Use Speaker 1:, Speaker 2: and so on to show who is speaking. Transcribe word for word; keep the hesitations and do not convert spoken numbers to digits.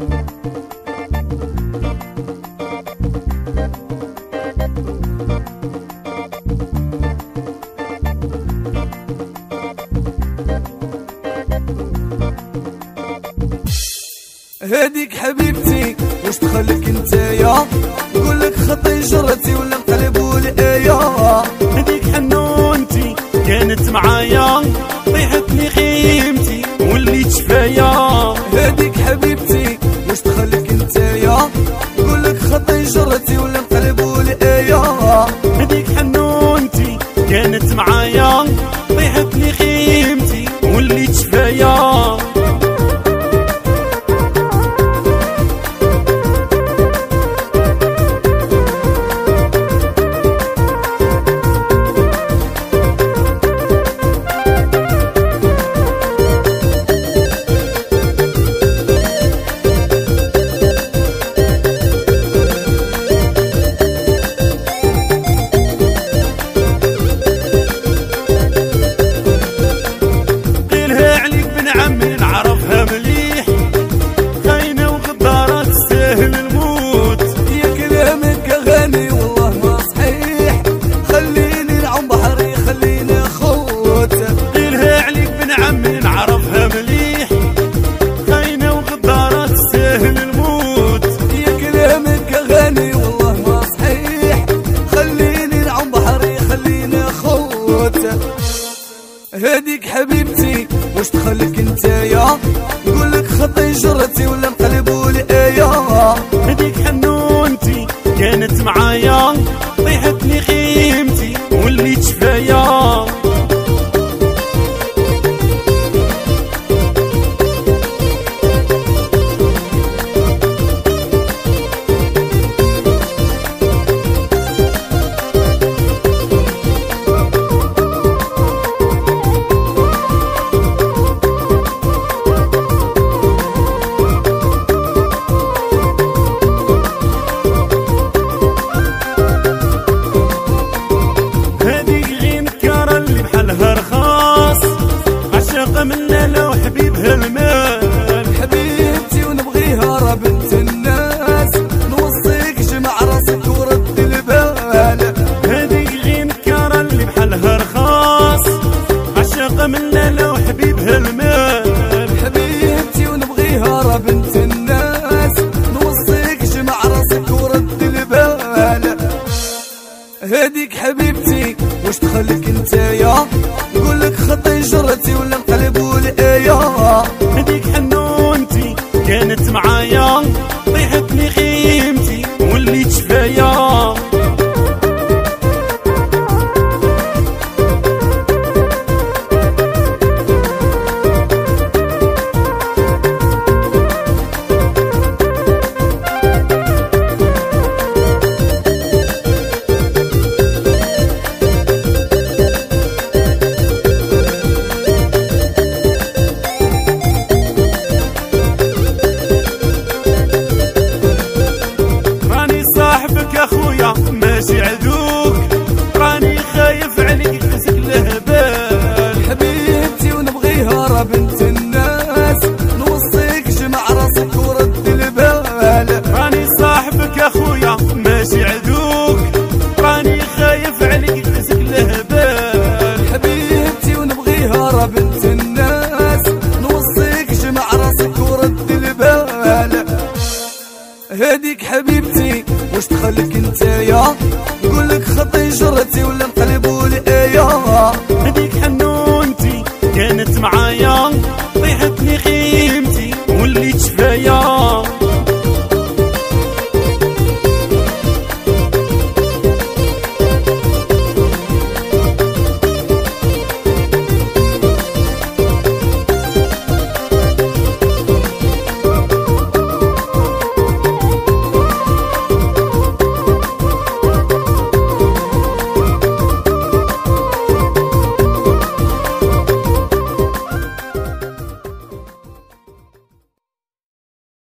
Speaker 1: هاديك حبيبتي واش دخلك نتايا، نقولك خطي جرتي ولا نقلبو الآية.
Speaker 2: هاديك حنونتي كانت معايا، طيحتني قيمتي وليت شفايا.
Speaker 1: هاديك حبيبتي واش دخلك نتايا، نقولك خطي جرتي ولا نقلبو الآية.
Speaker 2: هاديك حنونتي كانت معايا، طيحتني قيمتي وليت شفايا.
Speaker 1: هاديك حبيبتي واش دخلك نتايا، نقولك خطي جرتي ولا نقلبو الآية.
Speaker 2: هاديك حنونتي كانت معايا، طيحتني قيمتي وليت شفايا. من لالا وحبيبها المال،
Speaker 1: حبيبتي ونبغيها راه بنت الناس، نوصيك جمع راسك ورد البال.
Speaker 2: هاديك غير نكارة اللي بحالها رخاص، عشاقة من لالا وحبيبها المال.
Speaker 1: حبيبتي ونبغيها راه بنت الناس، نوصيك جمع راسك ورد البال. هاديك حبيبتي واش دخلك نتايا، نقولك خطي جرتي ولا نقلبو الآية.
Speaker 2: هاديك حنونتي كانت معايا، طيحتني قيمتي وليت شفايا. ماشي عدوك راني خايف عليك يفسك لهبال.
Speaker 1: حبيبتي ونبغيها راه بنت الناس، نوصيك جمع راسك ورد البال.
Speaker 2: راني صاحبك اخويا ماشي عدوك، راني خايف عليك يفسك لهبال.
Speaker 1: حبيبتي ونبغيها راه بنت الناس، نوصيك جمع راسك ورد البال. هاديك حبيبتي واش دخلك نتايا، نقولك خطي جرتي ولا نقلبو الآية.
Speaker 2: هاديك حنونتي